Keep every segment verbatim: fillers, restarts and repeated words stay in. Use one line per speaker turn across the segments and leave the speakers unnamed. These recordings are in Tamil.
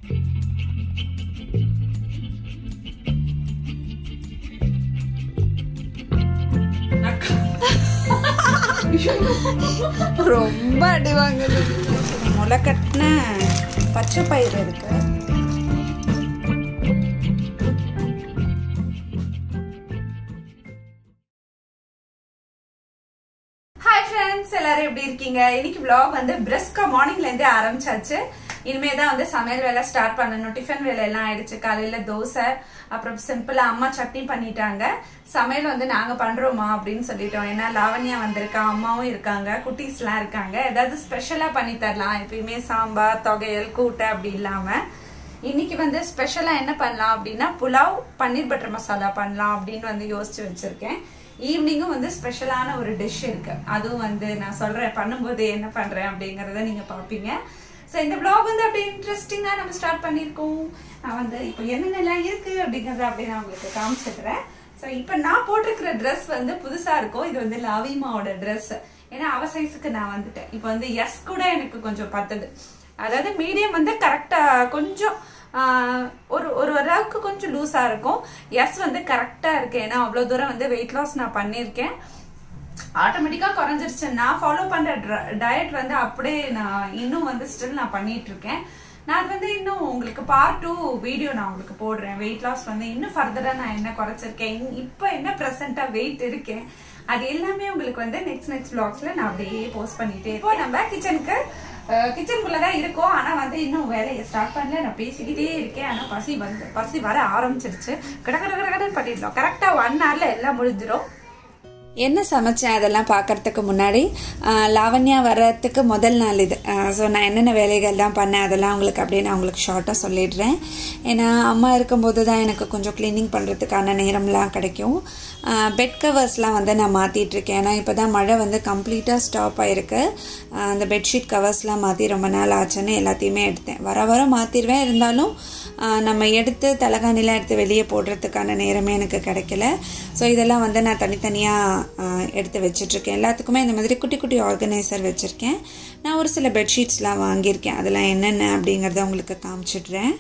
ரொம்ப அடி வாங்குது. முளை கட்டின பச்சை பயிர் இருக்கு. ஹாய் ஃப்ரெண்ட்ஸ், எல்லாரும் எப்படி இருக்கீங்க? இன்னைக்கு vlog வந்து பிரிஸ்கா மார்னிங்ல இருந்தே ஆரம்பிச்சாச்சு. இனிமே தான் வந்து சமையல் வேலை ஸ்டார்ட் பண்ணணும். டிஃபன் வேலை எல்லாம் ஆயிடுச்சு. காலையில தோசை, அப்புறம் சிம்பிளா அம்மா சட்னி பண்ணிட்டாங்க. சமையல் வந்து நாங்க பண்றோமா அப்படின்னு சொல்லிட்டோம். ஏன்னா லாவண்யா வந்திருக்கா, அம்மாவும் இருக்காங்க, குட்டீஸ் எல்லாம் இருக்காங்க. ஏதாவது ஸ்பெஷலா பண்ணி தரலாம். எப்பயுமே சாம்பார், தொகையல், கூட்டை அப்படி இல்லாம இன்னைக்கு வந்து ஸ்பெஷலா என்ன பண்ணலாம் அப்படின்னா புலாவ், பன்னீர் பட்டர் மசாலா பண்ணலாம் அப்படின்னு வந்து யோசிச்சு வச்சிருக்கேன். ஈவினிங்கும் வந்து ஸ்பெஷலான ஒரு டிஷ் இருக்கு. அதுவும் வந்து நான் சொல்றேன், பண்ணும்போது என்ன பண்றேன் அப்படிங்கறத நீங்க பாப்பீங்க. ஸோ இந்த vlog வந்து அப்படியே இன்ட்ரெஸ்டிங்கா நம்ம ஸ்டார்ட் பண்ணிருக்கோம். நான் வந்து இப்போ என்னென்னலாம் இருக்கு அப்படிங்கறத அப்படியே நான் உங்களுக்கு காமிச்சிடுறேன். ஸோ இப்போ நான் போட்டிருக்கிற ட்ரெஸ் வந்து புதுசா இருக்கும். இது வந்து லாவிமாவோட ட்ரெஸ். ஏன்னா அவ சைஸுக்கு நான் வந்துட்டேன். இப்போ வந்து எஸ் கூட எனக்கு கொஞ்சம் பத்தது. அதாவது மீடியம் வந்து கரெக்டா கொஞ்சம் ஒரு ஒரு அளவுக்கு கொஞ்சம் லூஸா இருக்கும். எஸ் வந்து கரெக்டா இருக்கு. ஏன்னா அவ்வளவு தூரம் வந்து வெயிட் லாஸ் நான் பண்ணிருக்கேன். ஆட்டோமேட்டிக்கா குறைஞ்சிருச்சு. நான் ஃபாலோ பண்ற டயட் வந்து அப்படியே நான் இன்னும் வந்து ஸ்டில் நான் பண்ணிட்டு இருக்கேன். நான் அது வந்து இன்னும் உங்களுக்கு பார்ட் டூ வீடியோ நான் உங்களுக்கு போடுறேன். வெயிட் லாஸ் வந்து இன்னும் ஃபர்தரா நான் என்ன குறைச்சிருக்கேன், இப்ப என்ன பிரசன்டா வெயிட் இருக்கேன், அது எல்லாமே உங்களுக்கு வந்து நெக்ஸ்ட் நெக்ஸ்ட் vlogsல நான் அப்படியே போஸ்ட் பண்ணிட்டே. இப்போ நம்ம கிச்சனுக்கு கிச்சனுக்குள்ளதான் இருக்கோம். ஆனா வந்து இன்னும் வேலையை ஸ்டார்ட் பண்ணல. நான் பேசிக்கிட்டே இருக்கேன். ஆனா பசி வந்து பசி வர ஆரம்பிச்சிருச்சு. கட கட கட கடன்னு பண்ணிடலாம். கரெக்டா ஒன் ஹவர்ல எல்லாம் முடிஞ்சிடும். என்ன சமைச்சேன் அதெல்லாம் பார்க்கறதுக்கு முன்னாடி லாவண்யா வர்றதுக்கு முதல் நாள் இது. ஸோ நான் என்னென்ன வேலைகள்லாம் பண்ணேன் அதெல்லாம் உங்களுக்கு அப்படியே நான் உங்களுக்கு ஷார்ட்டாக சொல்லிடுறேன். ஏன்னா அம்மா இருக்கும்போது தான் எனக்கு கொஞ்சம் க்ளீனிங் பண்ணுறதுக்கான நேரம்லாம் கிடைக்கும். பெட் கவர்ஸ்லாம் வந்து நான் மாற்றிட்டு இருக்கேன். ஏன்னா இப்போ தான் மழை வந்து கம்ப்ளீட்டாக ஸ்டாப் ஆகிருக்கு. அந்த பெட்ஷீட் கவர்ஸ்லாம் மாற்றி ரொம்ப நாள் ஆச்சுன்னு எல்லாத்தையுமே எடுத்தேன். வர வர மாற்றிடுவேன். இருந்தாலும் நம்ம எடுத்து தலகாணிலாம் எடுத்து வெளியே போடுறதுக்கான நேரமே எனக்கு கிடைக்கல. ஸோ இதெல்லாம் வந்து நான் தனித்தனியாக எடுத்து வச்சிட்ருக்கேன். எல்லாத்துக்குமே இந்த மாதிரி குட்டி குட்டி ஆர்கனைசர் வச்சுருக்கேன். நான் ஒரு சில பெட்ஷீட்ஸ்லாம் வாங்கியிருக்கேன். அதெல்லாம் என்னென்ன அப்படிங்கிறத உங்களுக்கு காமிச்சிடுறேன்.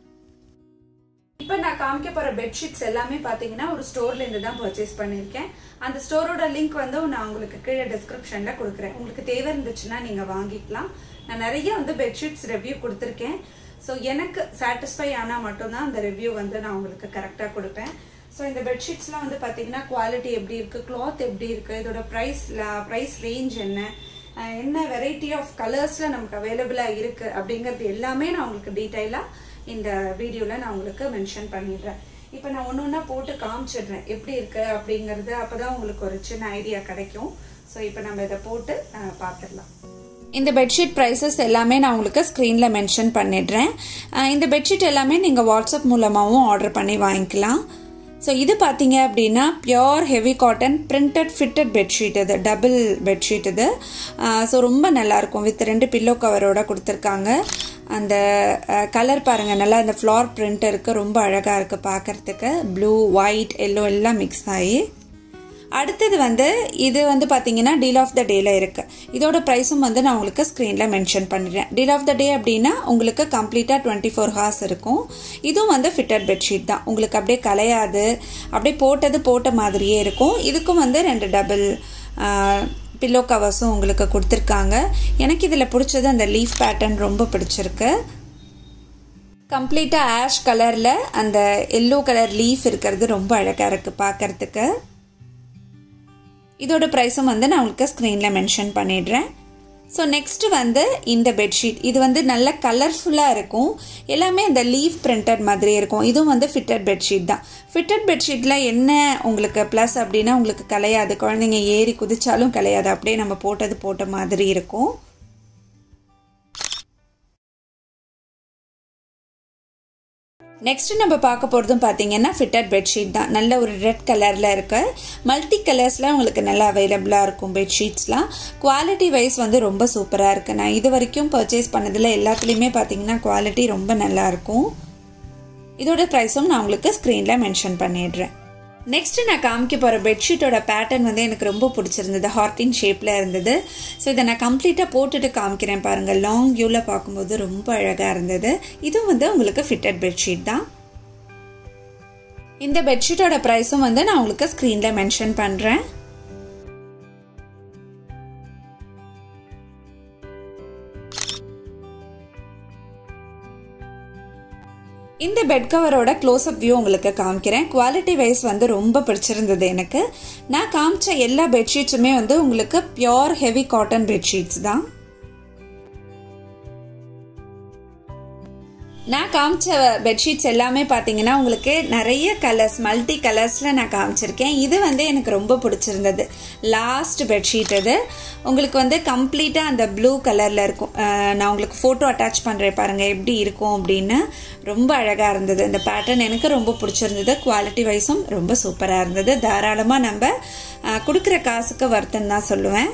இப்போ நான் காமிக்க போகிற பெட்ஷீட்ஸ் எல்லாமே பார்த்தீங்கன்னா ஒரு ஸ்டோர்லேருந்து தான் பர்ச்சேஸ் பண்ணியிருக்கேன். அந்த ஸ்டோரோட லிங்க் வந்து நான் உங்களுக்கு கீழே டிஸ்கிரிப்ஷனில் கொடுக்குறேன். உங்களுக்கு தேவை இருந்துச்சுன்னா நீங்கள் வாங்கிக்கலாம். நான் நிறைய வந்து பெட்ஷீட்ஸ் ரிவ்யூ கொடுத்துருக்கேன். ஸோ எனக்கு சாட்டிஸ்ஃபை ஆனால் மட்டும்தான் அந்த ரிவ்யூ வந்து நான் உங்களுக்கு கரெக்டாக கொடுப்பேன். ஸோ இந்த பெட்ஷீட்ஸ்லாம் வந்து பார்த்தீங்கன்னா குவாலிட்டி எப்படி இருக்குது, கிளாத் எப்படி இருக்குது, இதோட ப்ரைஸ் ப்ரைஸ் ரேஞ்ச் என்ன, என்ன வெரைட்டி ஆஃப் கலர்ஸில் நமக்கு அவைலபிளாக இருக்குது அப்படிங்கிறது எல்லாமே நான் உங்களுக்கு டீட்டெயிலாக இந்த வீடியோவில் நான் உங்களுக்கு மென்ஷன் பண்ணிடுறேன். இப்போ நான் ஒன்று ஒன்றா போட்டு காமிச்சிடுறேன் எப்படி இருக்குது அப்படிங்கிறது. அப்போ தான் உங்களுக்கு ஒரு சின்ன ஐடியா கிடைக்கும். ஸோ இப்போ நம்ம இதை போட்டு பார்த்துடலாம். இந்த பெட்ஷீட் ப்ரைஸஸ் எல்லாமே நான் உங்களுக்கு ஸ்க்ரீனில் மென்ஷன் பண்ணிடுறேன். இந்த பெட்ஷீட் எல்லாமே நீங்கள் வாட்ஸ்அப் மூலமாகவும் ஆர்டர் பண்ணி வாங்கிக்கலாம். ஸோ இது பார்த்தீங்க அப்படின்னா pure heavy cotton printed fitted bedsheet. இது டபுள் பெட்ஷீட் இது. ஸோ ரொம்ப நல்லாயிருக்கும். வித் ரெண்டு பில்லோ கவரோட கொடுத்துருக்காங்க. அந்த கலர் பாருங்கள், நல்லா அந்த ஃப்ளார் பிரிண்ட் இருக்குது. ரொம்ப அழகாக இருக்குது பார்க்குறதுக்கு. ப்ளூ, ஒயிட், எல்லோ எல்லாம் மிக்ஸ் ஆகி. அடுத்தது வந்து இது வந்து பார்த்தீங்கன்னா டீல் ஆஃப் த டேல இருக்கு. இதோட ப்ரைஸும் வந்து நான் உங்களுக்கு ஸ்க்ரீனில் மென்ஷன் பண்ணிடுறேன். டீல் ஆஃப் த டே அப்படின்னா உங்களுக்கு கம்ப்ளீட்டாக டுவெண்ட்டி ஃபோர் ஹார்ஸ் இருக்கும். இதுவும் வந்து ஃபிட்டட் பெட்ஷீட் தான். உங்களுக்கு அப்படியே கலையாது, அப்படியே போட்டது போட்ட மாதிரியே இருக்கும். இதுக்கும் வந்து ரெண்டு டபுள் பில்லோ கவர்ஸும் உங்களுக்கு கொடுத்துருக்காங்க. எனக்கு இதில் பிடிச்சது அந்த லீஃப் பேட்டர்ன் ரொம்ப பிடிச்சிருக்கு. கம்ப்ளீட்டாக ஆஷ் கலரில் அந்த எல்லோ கலர் லீஃப் இருக்கிறது ரொம்ப அழகாக இருக்குது பார்க்கறதுக்கு. இதோட ப்ரைஸும் வந்து நான் உங்களுக்கு ஸ்க்ரீனில் மென்ஷன் பண்ணிடுறேன். ஸோ நெக்ஸ்ட்டு வந்து இந்த பெட்ஷீட். இது வந்து நல்ல கலர்ஃபுல்லாக இருக்கும். எல்லாமே அந்த லீஃப் பிரிண்டட் மாதிரி இருக்கும். இதுவும் வந்து ஃபிட்டட் பெட்ஷீட் தான். ஃபிட்டட் பெட்ஷீட்டில் என்ன உங்களுக்கு ப்ளஸ் அப்படின்னா உங்களுக்கு கலையாது. குழந்தைங்க ஏறி குதிச்சாலும் கலையாது. அப்படியே நம்ம போட்டது போட்ட மாதிரி இருக்கும். நெக்ஸ்ட் நம்ம பார்க்க போகிறதும் பார்த்தீங்கன்னா ஃபிட்டட் பெட்ஷீட் தான். நல்ல ஒரு ரெட் கலரில் இருக்கு. மல்டி கலர்ஸில் உங்களுக்கு நல்லா அவைலபிளாக இருக்கும் பெட்ஷீட்ஸ்லாம். குவாலிட்டி வைஸ் வந்து ரொம்ப சூப்பராக இருக்குது. நான் இது வரைக்கும் பர்ச்சேஸ் பண்ணதில் எல்லாத்துலேயுமே பார்த்தீங்கன்னா குவாலிட்டி ரொம்ப நல்லாயிருக்கும். இதோட ப்ரைஸும் நான் உங்களுக்கு ஸ்க்ரீனில் மென்ஷன் பண்ணிடுறேன். நெக்ஸ்ட் நான் காமிக்க போகிற பெட்ஷீட்டோட பேட்டர்ன் வந்து எனக்கு ரொம்ப பிடிச்சிருந்தது. ஹார்டின் ஷேப்பில் இருந்தது. ஸோ இதை நான் கம்ப்ளீட்டாக போட்டுட்டு காமிக்கிறேன் பாருங்கள். லாங் வியூவில் பார்க்கும்போது ரொம்ப அழகாக இருந்தது. இதுவும் வந்து உங்களுக்கு ஃபிட்டட் பெட்ஷீட் தான். இந்த பெட்ஷீட்டோட ப்ரைஸும் வந்து நான் உங்களுக்கு ஸ்க்ரீனில் மென்ஷன் பண்ணுறேன். இந்த பெட் கவரோட க்ளோஸ்அப் வியூ உங்களுக்கு காமிக்கிறேன். குவாலிட்டி வைஸ் வந்து ரொம்ப பிடிச்சிருந்தது எனக்கு. நான் காமிச்ச எல்லா பெட்ஷீட்ஸுமே வந்து உங்களுக்கு பியோர் ஹெவி காட்டன் பெட்ஷீட்ஸ் தான். நான் காமிச்ச பெட்ஷீட்ஸ் எல்லாமே பார்த்தீங்கன்னா உங்களுக்கு நிறைய கலர்ஸ், மல்டி கலர்ஸில் நான் காமிச்சிருக்கேன். இது வந்து எனக்கு ரொம்ப பிடிச்சிருந்தது. லாஸ்ட் பெட்ஷீட் இது உங்களுக்கு வந்து கம்ப்ளீட்டாக அந்த ப்ளூ கலரில் இருக்கும். நான் உங்களுக்கு ஃபோட்டோ அட்டாச் பண்ணுறேன் பாருங்கள் எப்படி இருக்கும் அப்படின்னு. ரொம்ப அழகாக இருந்தது. இந்த பேட்டர்ன் எனக்கு ரொம்ப பிடிச்சிருந்தது. குவாலிட்டி வைஸும் ரொம்ப சூப்பராக இருந்தது. தாராளமாக நம்ம கொடுக்குற காசுக்கு வர்த்தன்னு தான் சொல்லுவேன்.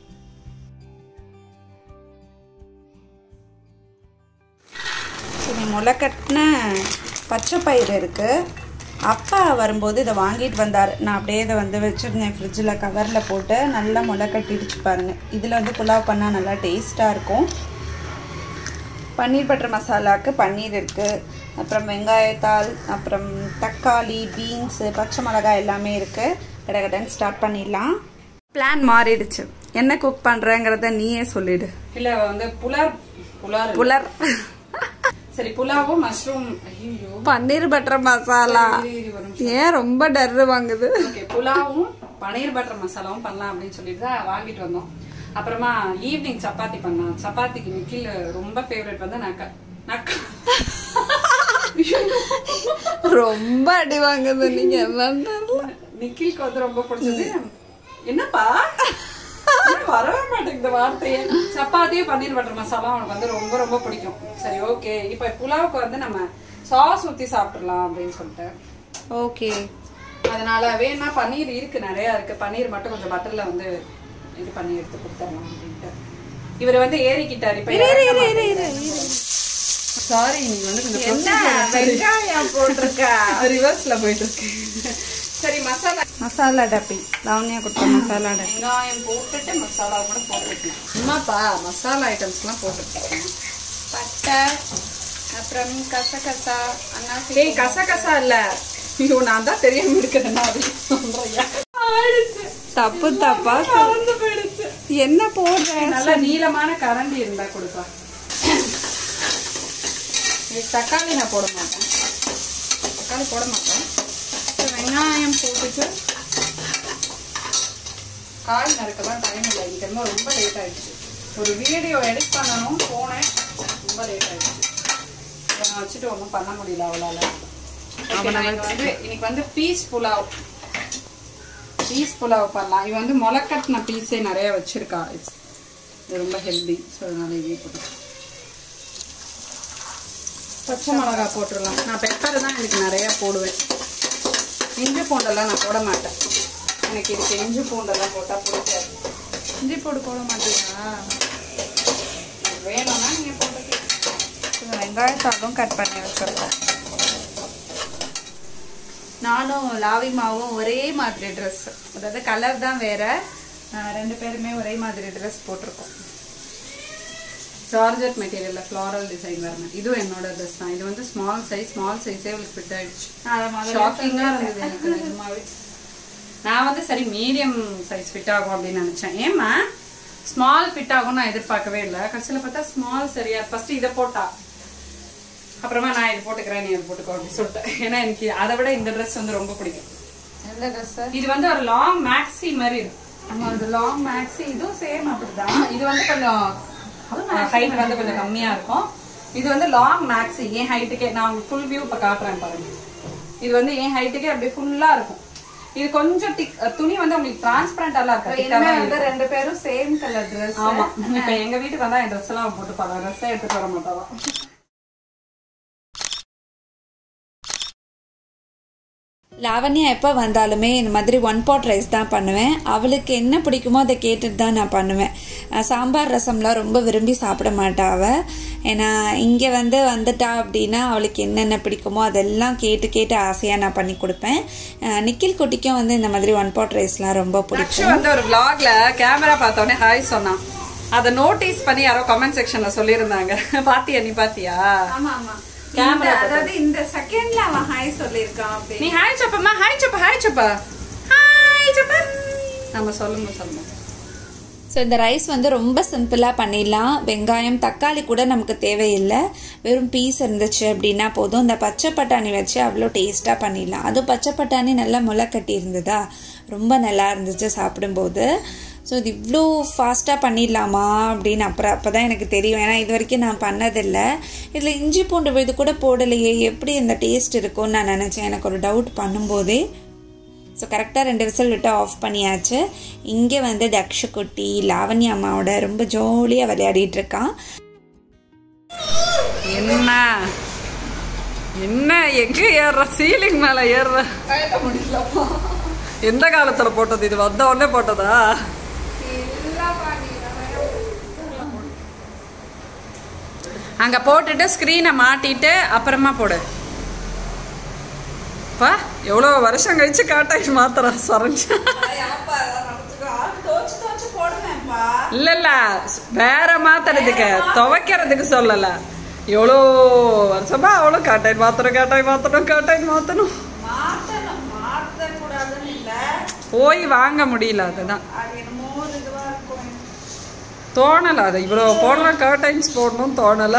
முளைக்கட்டின பச்சை பயிறு இருக்குது. அப்பா வரும்போது இதை வாங்கிட்டு வந்தார். நான் அப்படியே இதை வந்து வச்சுருந்தேன் ஃப்ரிட்ஜில் கவரில் போட்டு. நல்லா முளை கட்டிடுச்சு பாருங்கள். இதில் வந்து புலாவ் பண்ணால் நல்லா டேஸ்ட்டாக இருக்கும். பன்னீர் பட்டர் மசாலாவுக்கு பன்னீர் இருக்குது. அப்புறம் வெங்காயத்தாள், அப்புறம் தக்காளி, பீன்ஸு, பச்சை மிளகாய் எல்லாமே இருக்குது. கடகடன்னு ஸ்டார்ட் பண்ணிடலாம். பிளான் மாறிடுச்சு. என்ன குக் பண்ணுறேங்கிறத நீயே சொல்லிடு.
இல்லை வந்து புலர் புலர்
புலர்
சரி, புலாவும் மஷ்ரூம்
பன்னீர் பட்டர் மசாலா. ஏன் ரொம்ப டர்ரு வாங்குது?
ஓகே, புலாவும் பன்னீர் பட்டர் மசாலாவும் பண்ணலாம் அப்படின்னு சொல்லிட்டு தான் வாங்கிட்டு வந்தோம். அப்புறமா ஈவினிங் சப்பாத்தி பண்ணலாம். சப்பாத்திக்கு நிக்கில் ரொம்ப ஃபேவரட் வந்து நக்க நக்க
ரொம்ப அடி வாங்குது. நீங்க
நிக்கிலுக்கு வந்து ரொம்ப பிடிச்சது. என்னப்பா வரவே மாட்டேங்குது இந்த வார்த்தையே. சப்பாத்தியும் பன்னீர் பட்டர் மசாலா அவனுக்கு வந்து ரொம்ப ரொம்ப பிடிக்கும். சரி, ஓகே, இப்ப புலாவுக்கு வந்து நம்ம சாஸ் ஊத்தி சாப்பிடலாம் அப்படின்னு சொல்லிட்டு.
ஓகே,
அதனால வேணா பன்னீர் இருக்கு, நிறைய இருக்கு. பன்னீர் மட்டும் கொஞ்சம் பட்டர்ல வந்து இது பண்ணி எடுத்து கொடுத்துடலாம் அப்படின்ட்டு. இவர் வந்து ஏறிக்கிட்டாரு. இப்ப சாரி, நீங்க வந்து கொஞ்சம்
வெங்காயம் போட்டிருக்க
ரிவர்ஸ்ல போயிட்டு இருக்கு. சரி, மசாலா
மசாலா டப்பி லவனியா கொடுத்த மசாலா டப்பி.
வெங்காயம் போட்டுட்டு மசாலா கூட போட்டுக்கலாம். என்னப்பா மசாலா ஐட்டம்ஸ் எல்லாம் போட்டுருக்கேன்.
பட்டை, அப்புறம் கசகசா. அன்னாசி.
ஏய், கசகசா இல்ல, ஐயோ நான் தான் தெரியாம இருக்கிறேன்னா அப்படின்னு சொல்றியா?
தப்பு தப்பா
கலந்து போயிடுச்சு.
என்ன போடுற?
நல்ல நீளமான கரண்டி இருந்தா கொடுப்பா. தக்காளி நான் போட மாட்டேன். தக்காளி போட மாட்டேன்.
வெங்காயம் போட்டுட்டு
காய் நறுக்கலாம் டைம் இல்லை. இன்னைக்கு ரொம்ப ரொம்ப லேட் ஆயிடுச்சு. ஒரு வீடியோ எடிட் பண்ணணும் போனேன், ரொம்ப லேட் ஆயிடுச்சு. இதை நான் வச்சுட்டு ஒன்றும் பண்ண முடியல அவளால. வந்து இன்னைக்கு வந்து பீஸ் புலாவ் பீஸ் புலாவ் பண்ணலாம். இது வந்து முளைக்கட்டின பீஸே நிறைய வச்சிருக்கா. இது ரொம்ப ஹெல்தி. ஸோ அதனால இதே போட்டு பச்சை மிளகா போட்டுடலாம். நான் பெப்பர் தான் எனக்கு நிறைய போடுவேன். இஞ்சி பூண்டெல்லாம் நான் போட மாட்டேன். எனக்கு இதுக்கு இஞ்சி பூண்டெல்லாம் போட்டால் பிடிக்காது.
இஞ்சி பூண்டு போட மாட்டீங்களா?
வேணும்னா நீங்கள் போட்டுக்கலாம்.
வெங்காயத்தாலும் கட் பண்ணி வச்சிருக்கோம். நானும் லாவிமாவும் ஒரே மாதிரி ட்ரெஸ், அதாவது கலர் தான் வேற. ரெண்டு பேருமே ஒரே மாதிரி ட்ரெஸ் போட்டிருக்கோம்.
ஜார்ஜெட் மெட்டீரியல்ல ஃப்ளாரல் டிசைன் வரணும். இதுவும் என்னோட ட்ரெஸ் தான். இது வந்து ஸ்மால் சைஸ். ஸ்மால் சைஸே இவளுக்கு ஃபிட் ஆயிடுச்சு. ஷாக்கிங்கா இருந்தது எனக்கு நிஜமாவே. நான் வந்து சரி மீடியம் சைஸ் ஃபிட் ஆகும் அப்படின்னு நினைச்சேன். ஏமா ஸ்மால் ஃபிட் ஆகும் நான் எதிர்பார்க்கவே இல்லை. கடைசியில் பார்த்தா ஸ்மால் சரியா. ஃபர்ஸ்ட் இதை போட்டா, அப்புறமா நான் இது போட்டுக்கிறேன், நீ இது போட்டுக்கோ அப்படின்னு சொல்லிட்டேன். ஏன்னா எனக்கு அதை விட இந்த ட்ரெஸ் வந்து ரொம்ப பிடிக்கும்.
எந்த ட்ரெஸ்?
இது வந்து ஒரு லாங் மேக்ஸி மாதிரி இருக்கு.
ஆமா, அது லாங் மேக்ஸி. இதுவும் சேம் அப்படிதான்.
இது வந்து கொஞ்சம் ஹைட் வந்து கொஞ்சம் கம்மியா இருக்கும். இது வந்து லாங் மேக்ஸி. என் ஹைட்டுக்கே நான் உங்களுக்கு ஃபுல் வியூ இப்ப காட்டுறேன் பாருங்க. இது வந்து என் ஹைட்டுக்கே அப்படியே ஃபுல்லா இருக்கும். இது கொஞ்சம் திக். துணி வந்து உங்களுக்கு டிரான்ஸ்பரண்டா இருக்கு.
ரெண்டு பேரும் சேம் கலர் ட்ரெஸ்.
ஆமா, இப்ப எங்க வீட்டுக்கு வந்தா என் ட்ரெஸ் எல்லாம் போட்டு பாருங்க. ட்ரெஸ் எடுத்துட்டு வர மாட்டாதான்.
லாவண்யா எப்போ வந்தாலுமே இந்த மாதிரி ஒன் பாட் ரைஸ் தான் பண்ணுவேன். அவளுக்கு என்ன பிடிக்குமோ அதை கேட்டுட்டு தான் நான் பண்ணுவேன். சாம்பார் ரசம்லாம் ரொம்ப விரும்பி சாப்பிட மாட்டா அவள். ஏன்னா இங்கே வந்து வந்துட்டா அப்படின்னா அவளுக்கு என்னென்ன பிடிக்குமோ அதெல்லாம் கேட்டு கேட்டு ஆசையாக நான் பண்ணி கொடுப்பேன். நிக்கில் குட்டிக்கும் வந்து இந்த மாதிரி ஒன் பாட் ரைஸ்லாம் ரொம்ப பிடிக்கும்.
வந்து ஒரு vlogல கேமரா பார்த்தோன்னே ஹாய் சொன்னான். அதை நோட்டீஸ் பண்ணி யாரோ கமெண்ட் செக்ஷன்ல சொல்லியிருந்தாங்க. பாத்தியா நீ பாத்தியா?
ஆமா ஆமா கேமரா அதாவது இந்த செகண்ட்ல அவன் ஹாய் சொல்லிருக்கான். அப்படி
நீ ஹாய் சப்பமா ஹாய் சப்ப ஹாய் சப்ப ஹாய் சப்ப நம்ம சொல்லுங்க சொல்லுங்க.
ஸோ இந்த ரைஸ் வந்து ரொம்ப சிம்பிளாக பண்ணிடலாம். வெங்காயம் தக்காளி கூட நமக்கு தேவையில்லை. வெறும் பீஸ் இருந்துச்சு அப்படின்னா போதும். இந்த பச்சை பட்டாணி வச்சு அவ்வளோ டேஸ்ட்டாக பண்ணிடலாம். அதுவும் பச்சை பட்டாணி நல்லா முளை கட்டி இருந்ததா ரொம்ப நல்லா இருந்துச்சு சாப்பிடும்போது. ஸோ இது இவ்வளோ ஃபாஸ்ட்டாக பண்ணிடலாமா அப்படின்னு அப்புறம் அப்போ தான் எனக்கு தெரியும். ஏன்னா இது வரைக்கும் நான் பண்ணதில்லை. இதில் இஞ்சி பூண்டு விழுது கூட போடலையே, எப்படி இந்த டேஸ்ட் இருக்கும்னு நான் நினச்சேன். எனக்கு ஒரு டவுட் பண்ணும்போதே. ஸோ கரெக்டாக ரெண்டு விசில் விட்டு ஆஃப் பண்ணியாச்சு. இங்கே வந்து தக்ஷ குட்டி லாவண்யா அம்மாவோட ரொம்ப ஜாலியாக விளையாடிட்டு இருக்கான்.
என்ன என்ன எங்கே ஏறுற? சீலிங் மேலே ஏறுற முடியலப்பா. எந்த காலத்தில் போட்டது? இது வந்த உடனே போட்டதா? அங்கே போட்டுட்டு ஸ்க்ரீனை மாட்டிட்டு அப்புறமா போடு. பா எவ்வளோ வருஷம் கழிச்சு காட்டாய் மாத்திரா சரஞ்சா. இல்ல இல்ல வேற மாத்துறதுக்கு துவைக்கிறதுக்கு சொல்லல. எவ்வளோ வருஷமா அவ்வளோ காட்டாய் மாத்தணும் காட்டாய் மாத்தணும் காட்டாய் மாத்தணும். போய் வாங்க முடியல. அதுதான் தோணல. அது இவ்வளோ போடலாம் கர்டைன்ஸ் போடணும் தோணல.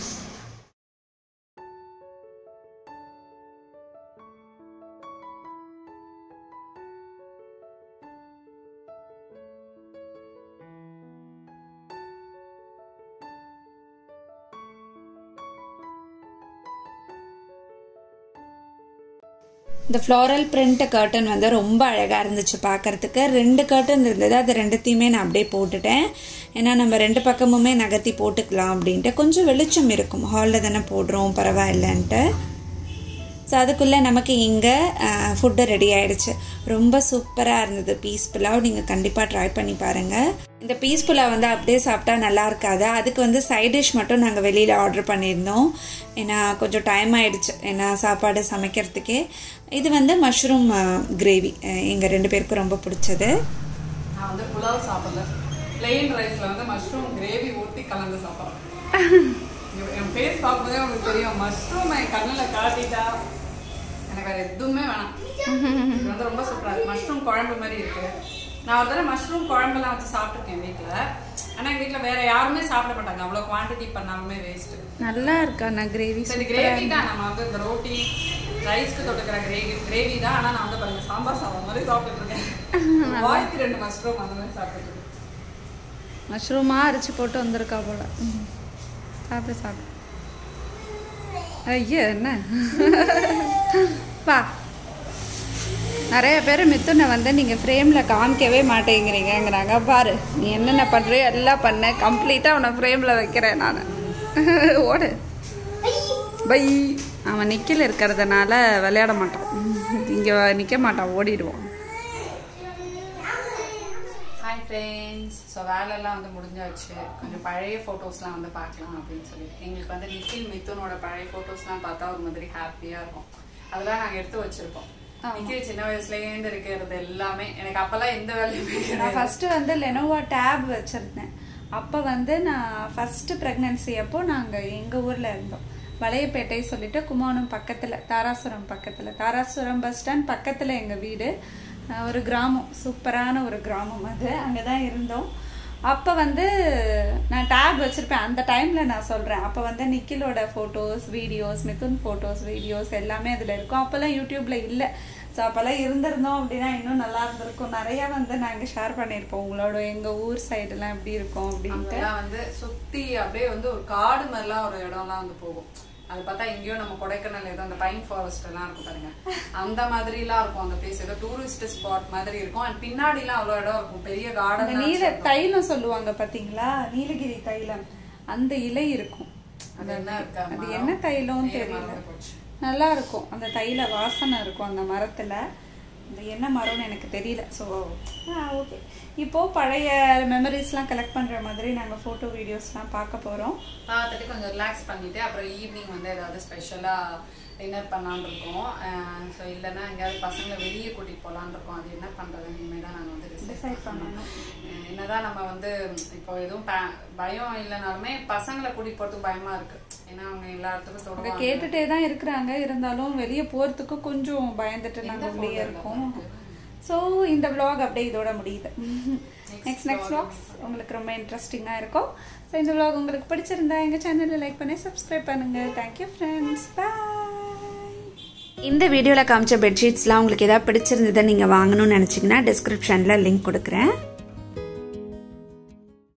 இந்த ஃப்ளோரல் பிரிண்ட் கர்டன் வந்து ரொம்ப அழகாக இருந்துச்சு பார்க்குறதுக்கு. ரெண்டு கர்டன் இருந்தது, அது ரெண்டுத்தையுமே நான் அப்படியே போட்டுட்டேன். ஏன்னா நம்ம ரெண்டு பக்கமுமே நகர்த்தி போட்டுக்கலாம் அப்படின்ட்டு. கொஞ்சம் வெளிச்சம் இருக்கும், ஹாலில் தானே போடுறோம் பரவாயில்லன்ட்டு. ஸோ அதுக்குள்ளே நமக்கு இங்கே ஃபுட்டு ரெடி ஆகிடுச்சு. ரொம்ப சூப்பராக இருந்தது பீஸ் புலாவ். நீங்கள் கண்டிப்பாக ட்ரை பண்ணி பாருங்கள். இந்த பீஸ் புலாவ் வந்து அப்படியே சாப்பிட்டா நல்லா இருக்காது. அதுக்கு வந்து சைட் டிஷ் மட்டும் நாங்கள் வெளியில் ஆர்டர் பண்ணியிருந்தோம். ஏன்னா கொஞ்சம் டைம் ஆகிடுச்சு ஏன்னா சாப்பாடு சமைக்கிறதுக்கே. இது வந்து மஷ்ரூம் கிரேவி எங்கள் ரெண்டு பேருக்கும் ரொம்ப பிடிச்சது.
நான் வந்து புலாவ் சாப்பிடல, பிளெயின் ரைஸில் வந்து மஷ்ரூம் கிரேவி ஊற்றி கலந்து சாப்பிட்றேன். என் ஃபேஸ் பார்க்கும்போதே உங்களுக்கு தெரியும், மஷ்ரூம் என் கண்ணில் காட்டிட்டா எனக்கு வேறு எதுவுமே வேணாம். இது வந்து ரொம்ப சூப்பராக இருக்குது. மஷ்ரூம் குழம்பு மாதிரி இருக்குது. நான் ஒரு தடவை மஷ்ரூம் குழம்புலாம் வச்சு சாப்பிட்ருக்கேன் வீட்டில். ஆனால் எங்கள் வீட்டில் வேறு யாருமே சாப்பிட மாட்டாங்க. அவ்வளோ குவான்டிட்டி பண்ணாலுமே வேஸ்ட்டு.
நல்லா இருக்கா நான் கிரேவி?
சரி கிரேவி தான். நம்ம வந்து இந்த ரோட்டி ரைஸ்க்கு தொட்டுக்கிற கிரேவி கிரேவி தான். ஆனால் நான் வந்து பாருங்கள் சாம்பார் சாப்பிட்ற மாதிரி சாப்பிட்டுருக்கேன். வாய்க்கு ரெண்டு மஷ்ரூம் அந்த மாதிரி சாப்பிட்டுருக்கேன்.
மஷ்ரூமாக அரைச்சி போட்டு வந்திருக்கா போல. சாப்பிடு சாப்பிடு. ஐயா என்ன பா. நிறைய பேர் மித்துனை வந்து நீங்கள் ஃப்ரேமில் காமிக்கவே மாட்டேங்கிறீங்கிறாங்க. பாரு நீ என்னென்ன பண்ணுறியோ எல்லாம் பண்ண, கம்ப்ளீட்டாக அவனை ஃப்ரேமில் வைக்கிறேன் நான். ஓடு பை. அவன் நிக்கல் இருக்கிறதுனால விளையாட மாட்டான், இங்கே நிற்க மாட்டான், ஓடிடுவான்.
Hi friends. ஸோ வேலையெல்லாம் வந்து முடிஞ்சாச்சு. கொஞ்சம் பழைய ஃபோட்டோஸ்லாம் வந்து பார்க்கலாம் அப்படின்னு சொல்லி. எங்களுக்கு வந்து நிக்கில் மித்துனோட பழைய ஃபோட்டோஸ்லாம் பார்த்தா ஒரு மாதிரி ஹாப்பியாக இருக்கும். அதெல்லாம் நாங்கள் எடுத்து வச்சுருப்போம். நிக்கில் சின்ன வயசுலேருந்து இருக்கிறது எல்லாமே. எனக்கு அப்போல்லாம் எந்த வேலையுமே
நான் ஃபஸ்ட்டு வந்து லெனோவோ டேப் வச்சுருந்தேன். அப்போ வந்து நான் ஃபஸ்ட்டு ப்ரெக்னென்சி அப்போ நாங்கள் எங்கள் ஊரில் இருந்தோம். வளையப்பேட்டை சொல்லிட்டு குமானம் பக்கத்தில், தாராசுரம் பக்கத்தில், தாராசுரம் பஸ் ஸ்டாண்ட் பக்கத்தில் எங்கள் வீடு. ஒரு கிராமம், சூப்பரான ஒரு கிராமம் அது. அங்கே தான் இருந்தோம். அப்போ வந்து நான் டேப் வச்சுருப்பேன். அந்த டைமில் நான் சொல்கிறேன், அப்போ வந்து நிக்கிலோட photos videos, Mithun photos videos எல்லாமே அதில் இருக்கும். அப்போல்லாம் யூடியூப்பில் இல்லை. ஸோ அப்போல்லாம் இருந்திருந்தோம் அப்படின்னா இன்னும் நல்லா இருந்திருக்கும். நிறையா வந்து நாங்கள் ஷேர் பண்ணியிருப்போம் உங்களோட எங்கள் ஊர் சைடெல்லாம் எப்படி இருக்கும் அப்படின்ட்டு.
வந்து சுற்றி அப்படியே வந்து ஒரு காடு மாதிரிலாம் ஒரு இடம்லாம் வந்து போகும். அது பார்த்தா எங்கேயோ நம்ம கொடைக்கானல் ஏதோ அந்த பைன் ஃபாரஸ்ட் எல்லாம் இருக்கும் பாருங்க, அந்த மாதிரி எல்லாம் இருக்கும் அந்த பிளேஸ். ஏதோ டூரிஸ்ட் ஸ்பாட் மாதிரி இருக்கும். அண்ட் பின்னாடி எல்லாம் அவ்வளவு இடம் இருக்கும், பெரிய கார்டன்.
நீல தைலம் சொல்லுவாங்க பாத்தீங்களா, நீலகிரி தைலம், அந்த இலை இருக்கும்.
அது என்ன
அது என்ன தைலம் தெரியல. நல்லா இருக்கும். அந்த தைல வாசனை இருக்கும் அந்த மரத்தில். இந்த என்ன மரம்னு எனக்கு தெரியல. ஸோ ஓகே, இப்போது பழைய மெமரிஸ்லாம் கலெக்ட் பண்ணுற மாதிரி நாங்கள் ஃபோட்டோ வீடியோஸ்லாம் பார்க்க போகிறோம்.
பார்த்துட்டு கொஞ்சம் ரிலாக்ஸ் பண்ணிவிட்டு அப்புறம் ஈவினிங் வந்து ஏதாவது ஸ்பெஷலாக டின்னர் பண்ணலான்னு இருக்கோம். ஸோ இல்லைன்னா எங்கேயாவது பசங்களை வெளியே கூட்டிகிட்டு போகலான்னு இருக்கோம். அது என்ன பண்ணுறதுன்னு இனிமேல் தான் நாங்கள் வந்து டிசைட் பண்ணணும். என்னதான் நம்ம வந்து இப்போ எதுவும் பயம் இல்லைனாலுமே பசங்களை கூட்டிகிட்டு போகிறதுக்கு பயமாக இருக்குது. ஏன்னா அவங்க எல்லா இடத்துக்கும் தொடர்ந்து
கேட்டுகிட்டே தான் இருக்கிறாங்க. இருந்தாலும் வெளியே போகிறதுக்கு கொஞ்சம் பயந்துட்டு நாங்கள் உள்ளே இருக்கோம். ஸோ இந்த விளாக் அப்படியே இதோட முடியுது. நெக்ஸ்ட் நெக்ஸ்ட் விளாக்ஸ் உங்களுக்கு ரொம்ப இன்ட்ரெஸ்டிங்காக இருக்கும். ஸோ இந்த விளாக் உங்களுக்கு பிடிச்சிருந்தா எங்கள் சேனலில் லைக் பண்ணி சப்ஸ்கிரைப் பண்ணுங்கள். Thank you friends, bye. இந்த வீடியோவில் காமிச்ச பெட்ஷீட்ஸ்லாம் உங்களுக்கு எதாவது பிடிச்சிருந்ததை நீங்கள் வாங்கணும்னு நினச்சிங்கன்னா டிஸ்கிரிப்ஷனில் லிங்க் கொடுக்குறேன்.